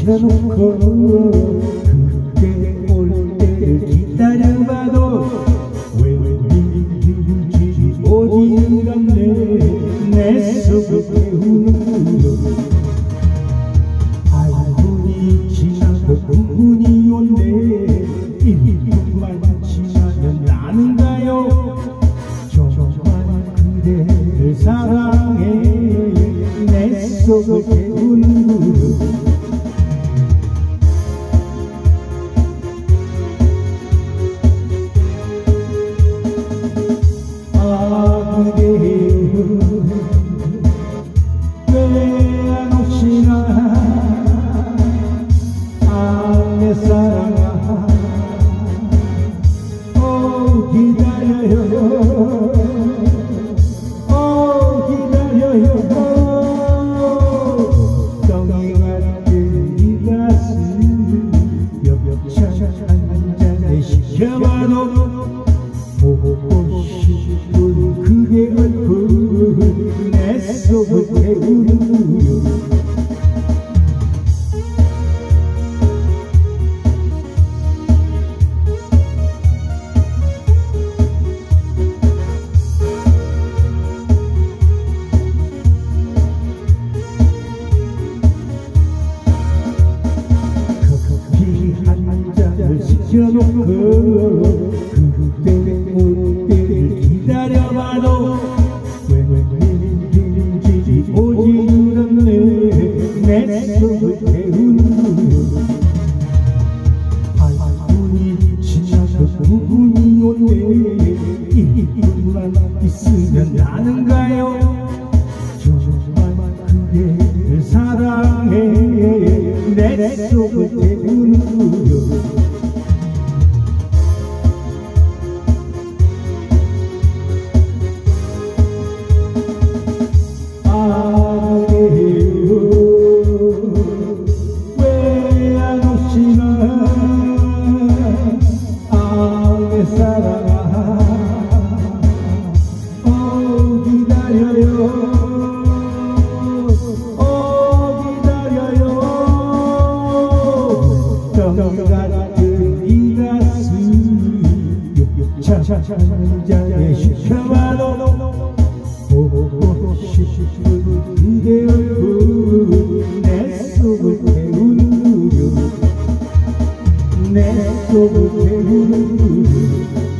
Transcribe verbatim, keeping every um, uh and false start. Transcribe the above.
지켜놓고 그때 올 때를 기다려봐도 웬일인지 오지를 않네. 내 속을 태우는구요. 팔 분이 지나고 구 분이 온대. 일 분만 지나면 나는 가요. 정말 그대를 사랑해. 내 속을 태우는구요. 아 그대여 왜 안 오시나. 아 내 사랑아 오 기다려요. 오 기다려요. 덩이 같은 이 가슴 엽차 한 잔에 식혀봐도 보고 싶은 그대 얼굴 내 속을 태우는구요. 커피 한 잔을 시켜놓고 그대 올 때를 기다려봐도 웬일인지 오지를 않네. 내 속을 태우는구요. 팔 분이 지나서 구 분이 온대. 일 분만 있으면 나는 가요. 정말 그대를 사랑해. 내 속을 태우는구요. 아 그대여 왜 안 오시나. 아 내 사랑아 오 기다려요. 오 기다려요. 덩이 같은 이 가슴 엽차 한 잔에 식혀봐도 보고 싶은 그대 얼굴 내 속을 태우는구요. 내 속을 태우는구요.